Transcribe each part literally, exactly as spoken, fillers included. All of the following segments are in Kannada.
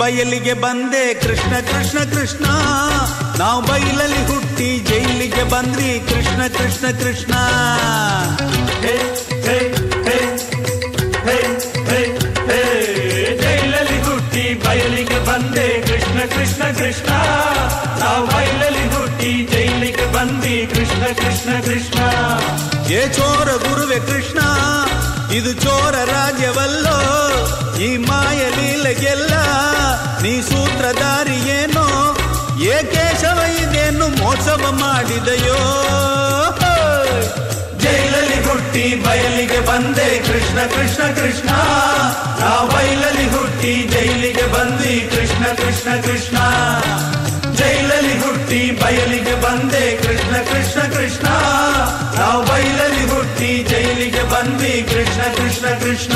ಬಯಲಿಗೆ ಬಂದೆ ಕೃಷ್ಣ ಕೃಷ್ಣ ಕೃಷ್ಣ, ನಾವು ಬಯಲಲ್ಲಿ ಹುಟ್ಟಿ ಜೈಲಿಗೆ ಬಂದ್ರಿ ಕೃಷ್ಣ ಕೃಷ್ಣ ಕೃಷ್ಣ. ಹೇ ಹೇ ಹೇ ಹೇ ಹೇ ಹೇ, ಜೈಲಲ್ಲಿ ಹುಟ್ಟಿ ಬಯಲಿಗೆ ಬಂದೆ ಕೃಷ್ಣ ಕೃಷ್ಣ ಕೃಷ್ಣ, ನಾವು ಬಯಲಲ್ಲಿ ಹುಟ್ಟಿ ಜೈಲಿಗೆ ಬಂದ್ವಿ ಕೃಷ್ಣ ಕೃಷ್ಣ ಕೃಷ್ಣ. ಏ ಚೋರ ಗುರುವೆ ಕೃಷ್ಣ, ಇದು ಚೋರ ರಾಜ್ಯವಲ್ಲೋ, ಈ ಮಾಯ ಲೀಲೆಗೆಲ್ಲ ನೀ ಸೂತ್ರಧಾರಿ ಏನೋ, ಏ ಕೇಶವ ಇದೇನು ಮೋಸವ ಮಾಡಿದೆಯೋ. ಜೈಲಲ್ಲಿ ಹುಟ್ಟಿ ಬಯಲಿಗೆ ಬಂದೆ ಕೃಷ್ಣ ಕೃಷ್ಣ ಕೃಷ್ಣ, ನಾವು ಬಯಲಲ್ಲಿ ಹುಟ್ಟಿ ಜೈಲಿಗೆ ಬಂದ್ವಿ ಕೃಷ್ಣ ಕೃಷ್ಣ ಕೃಷ್ಣ. ಜೈಲಲ್ಲಿ ಹುಟ್ಟಿ ಬಯಲಿಗೆ ಬಂದೆ ಕೃಷ್ಣ ಕೃಷ್ಣ ಕೃಷ್ಣ, ನಾವು ಬಯಲಲ್ಲಿ ಹುಟ್ಟಿ ಜೈಲಿಗೆ ಬಂದ್ವಿ ಕೃಷ್ಣ ಕೃಷ್ಣ ಕೃಷ್ಣ.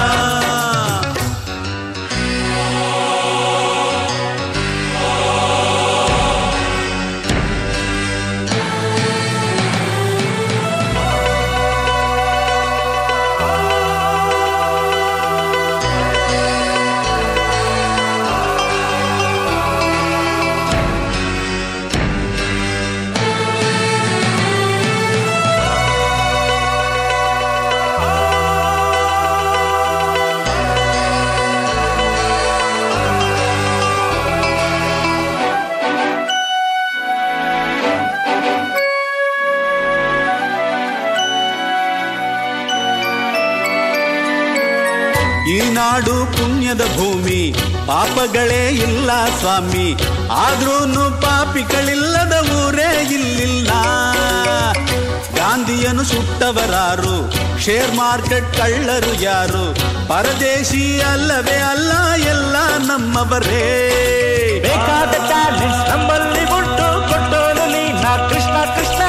ಈ ನಾಡು ಪುಣ್ಯದ ಭೂಮಿ, ಪಾಪಗಳೇ ಇಲ್ಲ ಸ್ವಾಮಿ, ಆದ್ರೂನು ಪಾಪಿಗಳಿಲ್ಲದ ಊರೇ ಇಲ್ಲಿಲ್ಲ. ಗಾಂಧಿಯನ್ನು ಸುಟ್ಟವರಾರು, ಶೇರ್ ಮಾರ್ಕೆಟ್ ಕಳ್ಳರು ಯಾರು, ಪರದೇಶಿ ಅಲ್ಲವೇ ಅಲ್ಲ ಎಲ್ಲ ನಮ್ಮವರೇ. ಬೇಕಾದ ಟ್ಯಾಲೆಂಟ್ ನಮ್ಮಲ್ಲಿ ಉಂಟು, ಕೊಟ್ಟೋನು ನೀನ ಕೃಷ್ಣ ಕೃಷ್ಣ.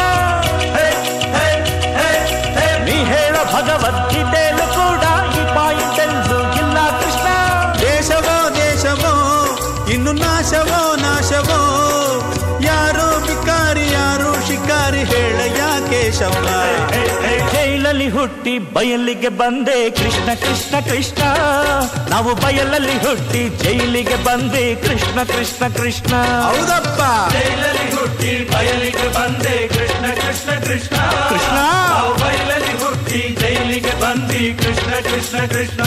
ನೀ ಹೇಳೋ ಭಗವದ್ಗೀತೆಯಲ್ಲೂ ಕೂಡ ಈ ಪಾಯಿಂಟ್ ಎಂದು ಇಲ್ಲ ಕೃಷ್ಣ. ದೇಶವೋ ದೇಶವೋ ಇನ್ನು ನಾಶವೋ ನಾಶವೋ, ಯಾರು ಬಿಕಾರಿ ಯಾರು ಶಿಕಾರಿ ಹೇಳಯ್ಯ ಕೇಶವ. ಜೈಲಲ್ಲಿ ಹುಟ್ಟಿ ಬಯಲಿಗೆ ಬಂದೆ ಕೃಷ್ಣ ಕೃಷ್ಣ ಕೃಷ್ಣ, ನಾವು ಬಯಲಲ್ಲಿ ಹುಟ್ಟಿ ಜೈಲಿಗೆ ಬಂದೆ ಕೃಷ್ಣ ಕೃಷ್ಣ ಕೃಷ್ಣ. ಹೌದಪ್ಪ, ಜೈಲಲ್ಲಿ ಹುಟ್ಟಿ ಬಯಲಿಗೆ ಬಂದೆ ಕೃಷ್ಣ ಕೃಷ್ಣ ಕೃಷ್ಣ ಕೃಷ್ಣ, ನಾವು ಬಯಲಲ್ಲಿ ಹುಟ್ಟಿ ಜೈಲಿಗೆ ಬಂದ್ವಿ ಕೃಷ್ಣ ಕೃಷ್ಣ ಕೃಷ್ಣ.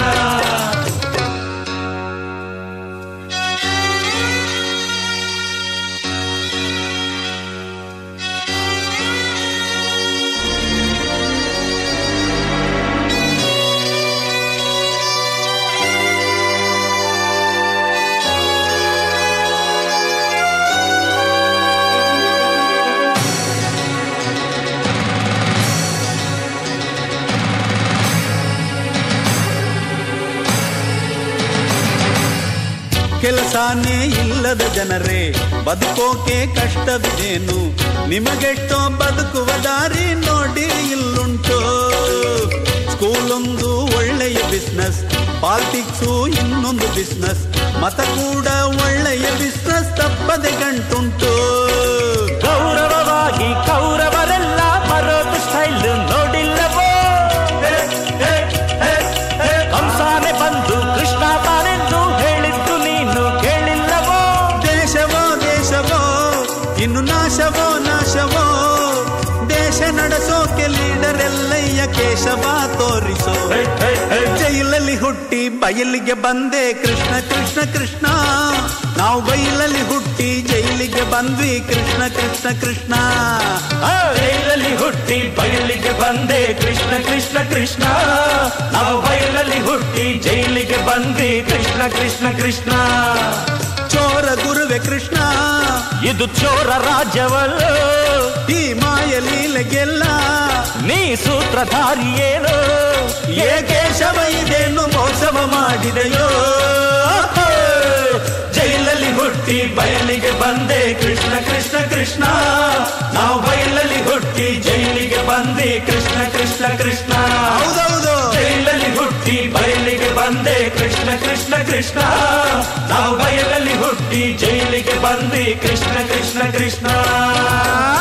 ಕೆಲಸನೇ ಇಲ್ಲದ ಜನರೇ ಬದುಕೋಕೆ ಕಷ್ಟವಿದೇನು, ನಿಮಗೆಷ್ಟೋ ಬದುಕುವ ದಾರಿ ನೋಡಿ ಇಲ್ಲುಂಟು. ಸ್ಕೂಲೊಂದು ಒಳ್ಳೆಯ ಬಿಸ್ನೆಸ್, ಪಾಲಿಟಿಕ್ಸು ಇನ್ನೊಂದು ಬಿಸ್ನೆಸ್, ಮತ ಕೂಡ ಒಳ್ಳೆಯ ಬಿಸ್ನೆಸ್ ತಪ್ಪದೆ ಗಂಟುಂಟು. ಗೌರವವಾಗಿ ಕೌರವರೆಲ್ಲ ಬರೋದು ಸ್ಟೈಲ್ ನೋಡಿಲ್ಲವೋ, ಕಂಸಾನೆ ಬಂದು ಕೃಷ್ಣ ತಾನೆಂದು ಹೇಳಿದ್ದು ನೀನು ಕೇಳಿಲ್ಲವೋ. ದೇಶವೋ ದೇಶವೋ ಇನ್ನು ನಾಶವೋ ನಾಶವೋ, ದೇಶ ನಡೆಸೋಕೆ ಲೀಡರ್ ಎಲ್ಲಯ್ಯ ಕೇಶವ ತೋರಿಸೋ. ಜೈಲಲ್ಲಿ ಹುಟ್ಟಿ ಬಯಲಿಗೆ ಬಂದೆ ಕೃಷ್ಣ ಕೃಷ್ಣ ಕೃಷ್ಣ, ನಾವು ಬಯಲಲ್ಲಿ ಹುಟ್ಟಿ ಜೈಲಿಗೆ ಬಂದ್ವಿ ಕೃಷ್ಣ ಕೃಷ್ಣ ಕೃಷ್ಣ. ಜೈಲಲ್ಲಿ ಹುಟ್ಟಿ ಬಯಲಿಗೆ ಬಂದೆ ಕೃಷ್ಣ ಕೃಷ್ಣ ಕೃಷ್ಣ, ನಾವು ಬಯಲಲ್ಲಿ ಹುಟ್ಟಿ ಜೈಲಿಗೆ ಬಂದ್ವಿ ಕೃಷ್ಣ ಕೃಷ್ಣ ಕೃಷ್ಣ. ಚೋರ ಗುರುವೆ ಕೃಷ್ಣ, ಇದು ಚೋರ ರಾಜ್ಯವಲ್ಲ, ಈ ಮಾಯ ಲೀಲೆಗೆಲ್ಲ ನೀ ಸೂತ್ರಧಾರಿ ಏನು, ಏ ಕೇಶವ ಇದೇನು ಮೋಸವ ಮಾಡಿದೆಯೋ. ಜೈಲಲ್ಲಿ ಹುಟ್ಟಿ ಬಯಲಿಗೆ ಬಂದೆ ಕೃಷ್ಣ ಕೃಷ್ಣ ಕೃಷ್ಣ, ನಾವು ಬಯಲಲ್ಲಿ ಹುಟ್ಟಿ ಜೈಲಿಗೆ ಬಂದೆ ಕೃಷ್ಣ ಕೃಷ್ಣ ಕೃಷ್ಣ. ಹೌದೌದು, ಜೈಲಲ್ಲಿ ಹುಟ್ಟಿ ಬಯಲಿಗೆ ಬಂದೆ ಕೃಷ್ಣ ಕೃಷ್ಣ ಕೃಷ್ಣ, ನಾವು ಬಯಲಲ್ಲಿ ಹುಟ್ಟಿ ಜೈಲಿಗೆ ಬಂದೆ ಕೃಷ್ಣ ಕೃಷ್ಣ ಕೃಷ್ಣ.